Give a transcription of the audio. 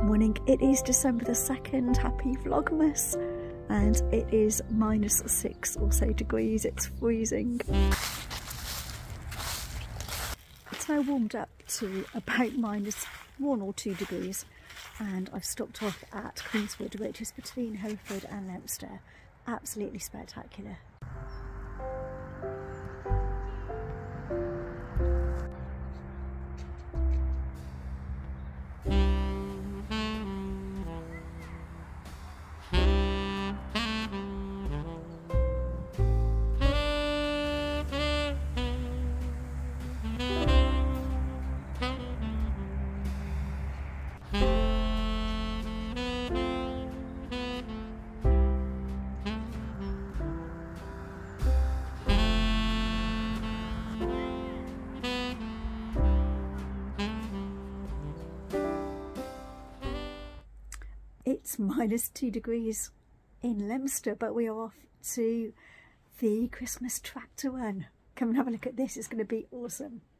Morning, it is December the 2nd, happy Vlogmas, and it is -6 or so degrees, it's freezing. It's now warmed up to about -1 or 2 degrees, and I've stopped off at Queenswood, which is between Hereford and Leominster. Absolutely spectacular. It's -2 degrees in Leominster, but we are off to the Christmas tractor run. Come and have a look at this, it's going to be awesome.